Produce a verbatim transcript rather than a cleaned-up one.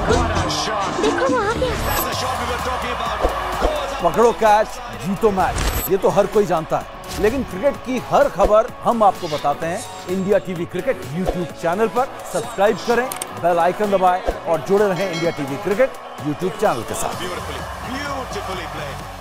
देखो वो आ गया। पकड़ो कैच, जीतो मैच, ये तो हर कोई जानता है, लेकिन क्रिकेट की हर खबर हम आपको बताते हैं India TV cricket YouTube channel पर। सब्सक्राइब करें, बेल आइकन दबाएं और जुड़े रहें India TV cricket YouTube channel के साथ।